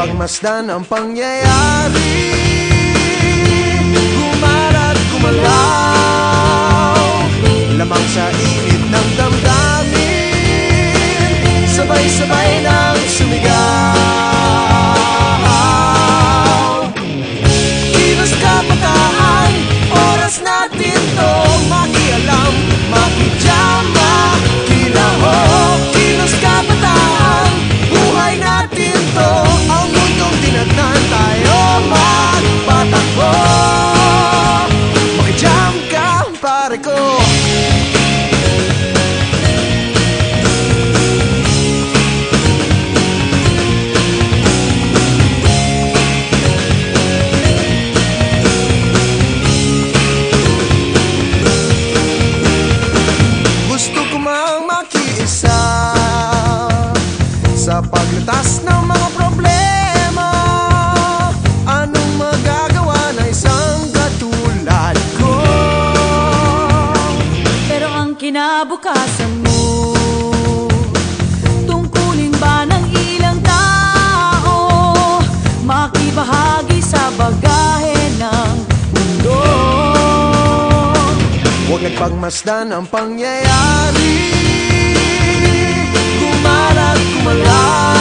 pagmasdan ang pangyayari, gumarat gumalaw, lamang sa init ng damdamin, sabay-sabay nang sumigaw. Kilos kabataan, oras natin to makialam, makijam, makilaho. Kilos kabataan, buhay natin to, ang mundong tinatnan tayo magpatakbo. Makijam ka, pare ko. Sa paglutas ng mga problema, anong magagawa na isang katulad ko? Pero ang kinabukasan mo, tungkulin ba ng ilang tao makibahagi sa bagahe ng mundo? Huwag nagpagmasdan ang pangyayari, gumarat gumalaw,